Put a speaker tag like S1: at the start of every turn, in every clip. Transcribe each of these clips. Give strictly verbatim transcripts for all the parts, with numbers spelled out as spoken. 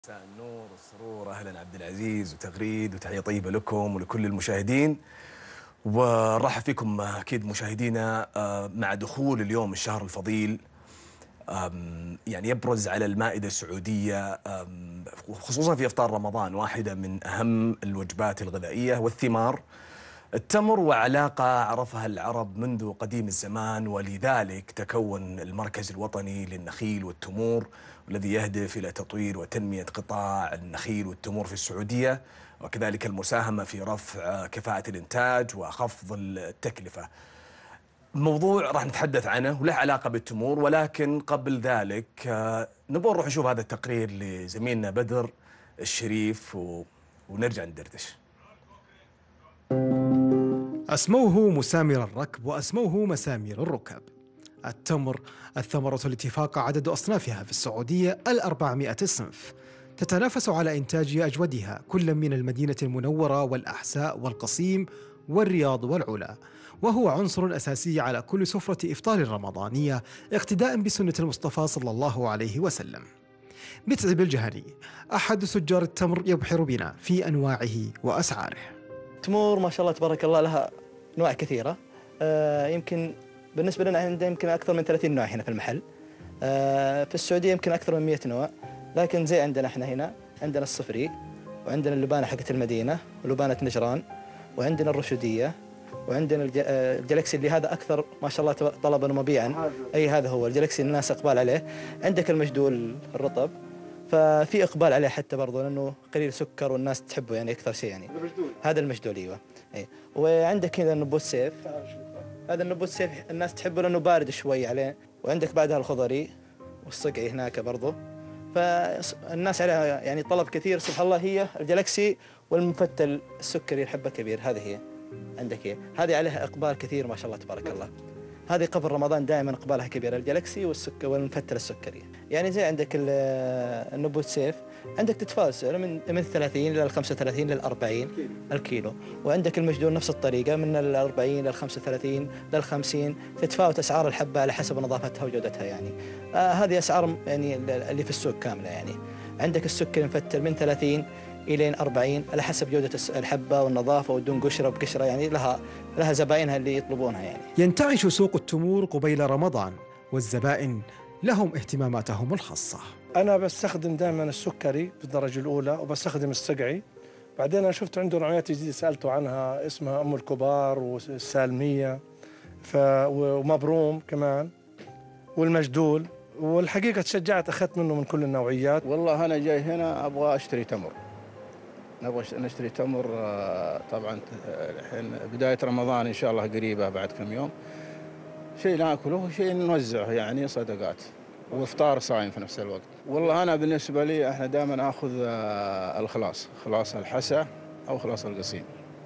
S1: مساء النور والسرور، اهلا عبد العزيز وتغريد، وتحيه طيبه لكم ولكل المشاهدين. ونرحب فيكم اكيد مشاهدينا مع دخول اليوم الشهر الفضيل. يعني يبرز على المائده السعوديه خصوصا في افطار رمضان واحده من اهم الوجبات الغذائيه والثمار، التمر، وعلاقة عرفها العرب منذ قديم الزمان، ولذلك تكون المركز الوطني للنخيل والتمور والذي يهدف إلى تطوير وتنمية قطاع النخيل والتمور في السعودية، وكذلك المساهمة في رفع كفاءة الإنتاج وخفض التكلفة. موضوع راح نتحدث عنه وله علاقة بالتمور، ولكن قبل ذلك نبغى نروح نشوف هذا التقرير لزميلنا بدر الشريف و... ونرجع ندردش.
S2: أسموه مسامير الركب وأسموه مسامير الركب. التمر الثمرة التي فاق عدد أصنافها في السعودية الأربعمائة صنف، تتنافس على إنتاج أجودها كل من المدينة المنورة والأحساء والقصيم والرياض والعلا، وهو عنصر أساسي على كل سفرة إفطار رمضانية اقتداء بسنة المصطفى صلى الله عليه وسلم. متعب الجهني أحد تجار التمر يبحر بنا في أنواعه وأسعاره.
S3: التمور ما شاء الله تبارك الله لها أنواع كثيرة. آه يمكن بالنسبة لنا عندنا يمكن أكثر من ثلاثين نوع هنا في المحل. آه في السعودية يمكن أكثر من مئة نوع، لكن زي عندنا احنا هنا عندنا الصفري، وعندنا اللبانة حقت المدينة ولبانة نجران، وعندنا الرشودية، وعندنا الجلاكسي اللي هذا أكثر ما شاء الله طلبا ومبيعا. أي هذا هو الجلاكسي الناس إقبال عليه. عندك المجدول الرطب، ففي إقبال عليه حتى برضه لأنه قليل سكر والناس تحبه يعني أكثر شيء يعني. المجدول. هذا المجدول أيوه. أي. وعندك هنا النبوت سيف. هذا النبوت سيف الناس تحبه لأنه بارد شوي عليه. وعندك بعدها الخضري والصقعي هناك برضه. فالناس عليها يعني طلب كثير سبحان الله. هي الجلاكسي والمفتل السكري الحبة كبير، هذه هي عندك هي. هذه عليها إقبال كثير ما شاء الله تبارك الله. هذه قبل رمضان دائما إقبالها كبير، الجلاكسي والسكر والمفتل السكري. يعني زي عندك النبوت سيف، عندك تتفاوت من من ثلاثين إلى خمسة وثلاثين إلى أربعين الكيلو، وعندك المجدول نفس الطريقة من الأربعين إلى خمسة وثلاثين إلى خمسين. تتفاوت أسعار الحبة على حسب نظافتها وجودتها يعني. آه هذه أسعار يعني اللي في السوق كاملة يعني. عندك السكر المفتل من ثلاثين إلى أربعين على حسب جودة الحبة والنظافة ودون قشرة بقشرة، يعني لها لها زبائنها اللي يطلبونها يعني.
S2: ينتعش سوق التمور قبيل رمضان، والزبائن لهم اهتماماتهم الخاصة.
S4: أنا بستخدم دائما السكري بالدرجة الأولى، وبستخدم السقعي. بعدين أنا شفت عنده نوعيات جديدة سألته عنها، اسمها أم الكبار والسالمية ف... ومبروم كمان والمجدول. والحقيقة تشجعت أخذت منه من كل النوعيات.
S5: والله أنا جاي هنا أبغى أشتري تمر، نبغى نشتري تمر. طبعا الحين بداية رمضان إن شاء الله قريبة بعد كم يوم، شيء ناكله وشيء نوزعه يعني صدقات وافطار صايم في نفس الوقت. والله أنا بالنسبة لي احنا دائما آخذ الخلاص، خلاص الحسا أو خلاص القصيم،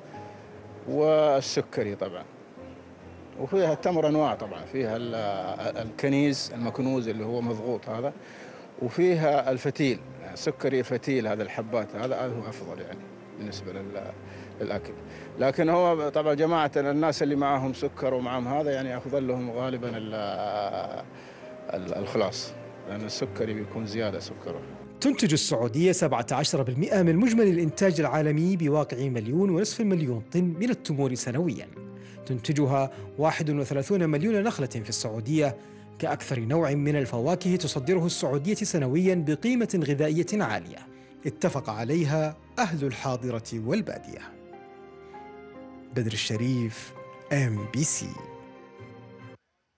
S5: والسكري طبعا. وفيها التمر أنواع طبعا، فيها الكنيز المكنوز اللي هو مضغوط هذا، وفيها الفتيل سكري فتيل، هذا الحبات هذا هو أفضل يعني بالنسبة للأكل. لكن هو طبعا جماعة الناس اللي معهم سكر ومعهم هذا يعني أفضل لهم غالبا الخلاص، لأن السكري بيكون زيادة سكره.
S2: تنتج السعودية سبعة عشر بالمئة من مجمل الإنتاج العالمي بواقع مليون ونصف المليون طن من التمور سنوياً. تنتجها واحد وثلاثين مليون نخلة في السعودية، كأكثر نوع من الفواكه تصدره السعودية سنوياً بقيمة غذائية عالية اتفق عليها أهل الحاضرة والبادية. بدر الشريف، إم بي سي.